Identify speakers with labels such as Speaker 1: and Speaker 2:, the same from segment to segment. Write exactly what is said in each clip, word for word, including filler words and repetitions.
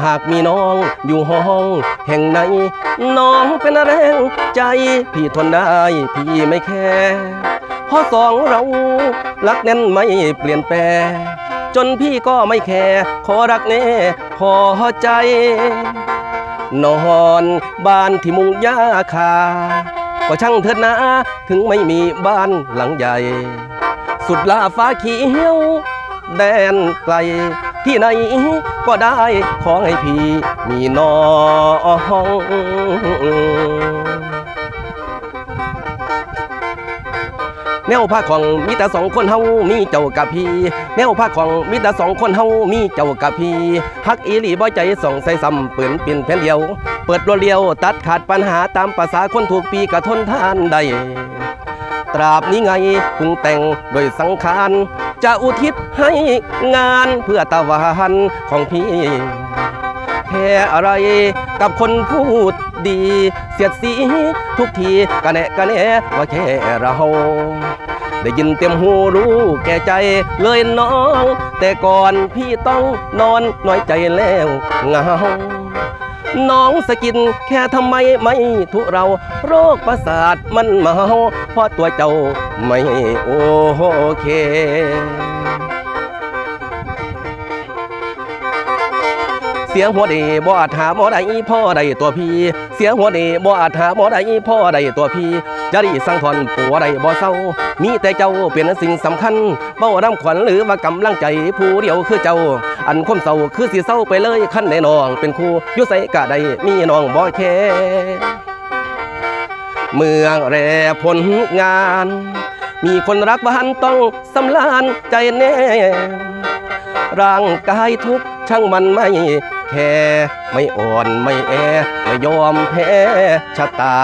Speaker 1: หากมีน้องอยู่ห้องแห่งไหนน้องเป็นแรงใจพี่ทนได้พี่ไม่แคร์เพราะสองเรารักแน่นไม่เปลี่ยนแปลงจนพี่ก็ไม่แคร์ขอรักแน่พอใจนอนบ้านที่มุงหญ้าคาก็ช่างเถิดนะถึงไม่มีบ้านหลังใหญ่สุดลาฟ้าเขียวแดนไกลที่ไหนก็ได้ขอให้พี่มีน้องแนวผ้าของมีแต่สองคนเฮามีเจ้ากับพี่แนวผ้าของมีแต่สองคนเฮามีเจ้ากับพี่ฮักอีหลีบ่ใจส่องใส่ซ้ำเปื่อนเปลี่ยนแผ่นเดียวเปิดรัวเลียวตัดขาดปัญหาตามภาษาคนถูกปีกะทนทานได้ตราบนี้ไงปรุงแต่งโดยสังขารจะอุทิศให้งานเพื่อตะวันของพี่แค่อะไรกับคนพูดดีเสียดสีทุกทีกะแนะกะแนะว่าแค่เราได้ยินเต็มหูรู้แก่ใจเลยน้องแต่ก่อนพี่ต้องนอนน้อยใจแล้วเหงาน้องสกินแค่ทำไมไม่ทุเราโรคประสาทมันเมาเพราะตัวเจ้าไม่โอเคเสียหัวดีบ่อาจหาบ่ได้พ่อใดตัวพี่เสียหัวดีบ่อาจหาบ่ได้พ่อใดตัวพี่จะได้สั่งทอนปัวใดบ่เศร้ามีแต่เจ้าเป็นสิ่งสำคัญเบ้ารำขวัญหรือว่ากำลังใจผู้เดียวคือเจ้าอันคมเศร้าคือสิเศร้าไปเลยขั้นในน้องเป็นครูยุใส่กะใดมีน้องบ่แค่เมืองแร่ผลงานมีคนรักบ้านต้องสำลานใจแน่ร่างกายทุกช่างมันไม่แค่ไม่อ่อนไม่แอไม่ยอมแพ้ชะตา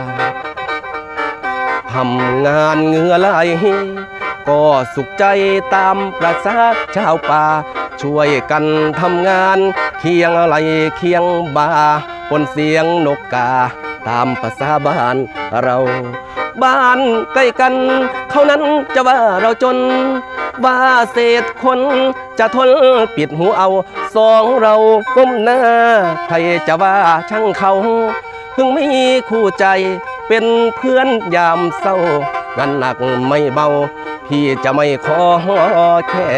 Speaker 1: ทำงานเหงื่อไหลก็สุขใจตามประสาชาวป่าช่วยกันทำงานเคียงไหลเคียงบ่าปนเสียงนกกาตามภาษาบ้านเราบ้านใกล้กันเขานั้นจะว่าเราจนว่าเศษคนจะทนปิดหูเอาสองเราก้มหน้าใครจะว่าช่างเขาถึงไม่คู่ใจเป็นเพื่อนยามเศร้ากันหนักไม่เบาพี่จะไม่ขอแค่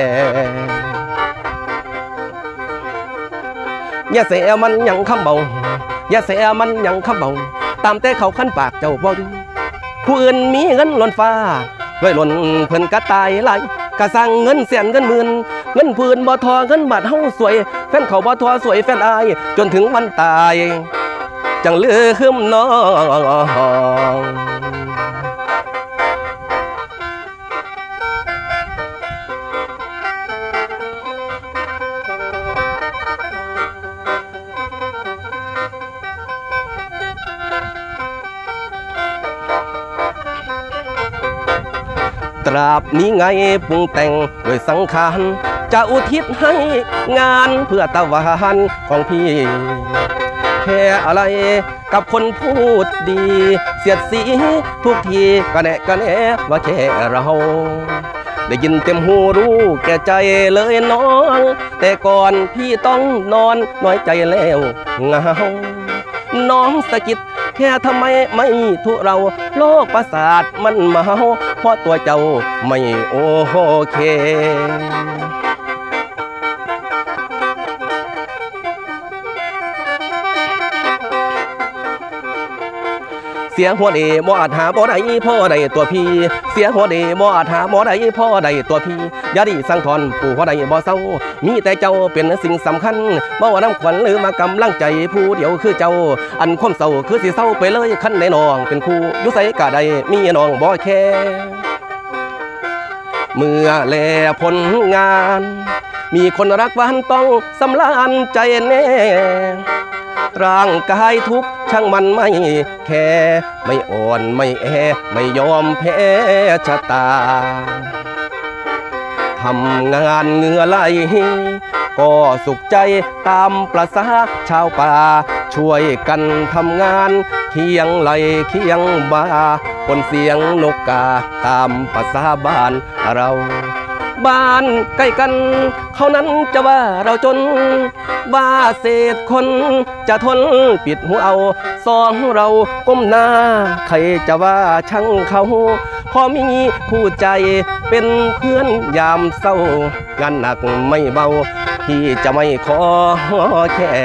Speaker 1: อย่าเสียมันยังคำเบาอย่าเสียมันยังคำเบาตามแต่เขาขั้นปากเจ้าบ่ดูผู้อื่นมีเงินล้นฟ้าด้วยล้นเพิ่นกะตายไหลกะสั่งเงินแสนเงินหมื่นเงินพื้นบ่ทอเงินบาทเฮาสวยแฟนเขาบ่ทอสวยแฟนอายจนถึงวันตายจังลือขึ้นน้องตราบนี้ไงปรุงแต่งโดยสังขารจะอุทิศให้งานเพื่อตะวันของพี่แค่อะไรกับคนพูดดีเสียดสีทุกทีกะแนะกะแนะว่าแค่เราได้ยินเต็มหูรู้แก่ใจเลยน้องแต่ก่อนพี่ต้องนอนน้อยใจแล้วเหงาน้องสะกิดแค่ทำไมไม่ทุเราโลกประสาทมันเมาเพราะตัวเจ้าไม่โอเคเสียหัวดีบ่อาจหาบ่ได้พ่อใดตัวพี่เสียหัวดีบ่อาจหาบ่ได้พ่อใดตัวพี่อย่าได้สั่งทอนปู่พ่อใดบ่เศร้ามีแต่เจ้าเป็นสิ่งสำคัญบ่ว่าน้ำขวัญหรือมากำลังใจผู้เดียวคือเจ้าอันความเศร้าคือสิเศร้าไปเลยขั้นในน้องเป็นครูยุใส่กะใดมีน้องบ่แค่เมื่อแลผลงานมีคนรักบ้านต้องสำลานใจแน่ร่างกายทุกช่างมันไม่แค่ไม่อ่อนไม่แอไม่ยอมแพ้ชะตาทำงานเหงื่อไหลก็สุขใจตามประสาชาวป่าช่วยกันทำงานเคียงไหลเคียงบ่าปนเสียงนกกาตามภาษาบ้านเราบ้านใกล้กันเขานั้นจะว่าเราจนว่าเศษคนจะทนปิดหูเอาสองเราก้มหน้าใครจะว่าช่างเขาพอมีคู่ใจเป็นเพื่อนยามเศร้างานหนักไม่เบาพี่จะไม่ขอแค่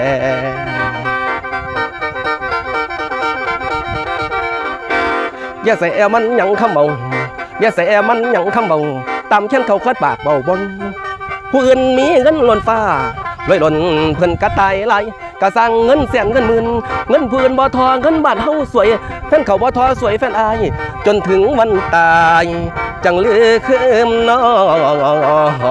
Speaker 1: อย่าใส่แอมันยังคำเบาอย่าใส่แอมันยังคำเบาตามเช่นเขาคลาดปากเบาบนผู้อื่นมีเงินล้นฟ้าลอยล้นเพิ่นกระตายไหลกะสั่งเงินแสนเงินหมื่นเงินพื้นบ่ทอเงินบ้านเฮาสวยแฟนเขาบ่ทอสวยแฟนอายจนถึงวันตายจังเลือคืมน้อง